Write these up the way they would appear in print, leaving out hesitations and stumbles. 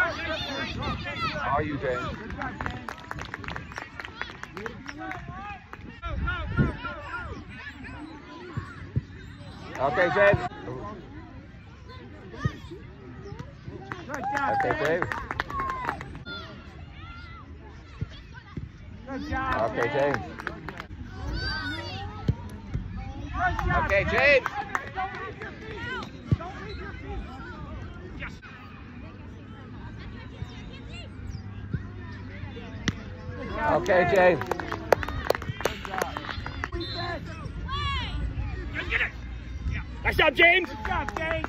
How are you, James? Okay, James. Okay, James. Okay, James. Okay, James. Okay, James. Nice job, James. Good job, James.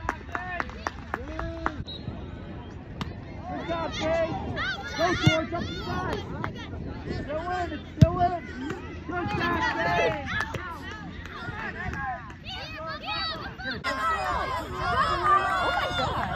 Good job, James. Go, George, up the side. Still in, it's still in. Good job, James. Oh my God.